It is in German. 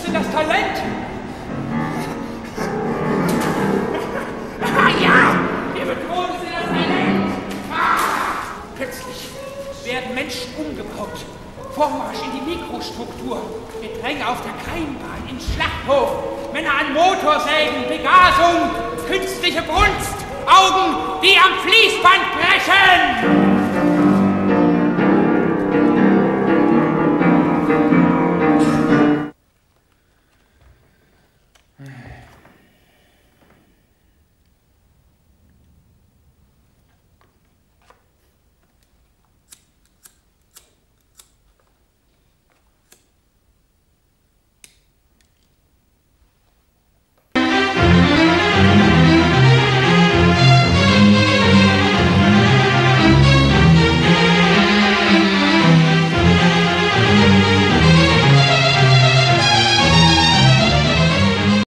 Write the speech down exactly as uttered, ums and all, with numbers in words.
ist denn das Talent? Ah ja, wir bedrohen sie das Talent. Ah, plötzlich werden Menschen umgebaut. Vormarsch in die Mikrostruktur. Gedränge auf der Keimbahn, im Schlachthof. Männer an Motorsägen, Begasung, künstliche Brunst. Augen, die am Fließband brechen.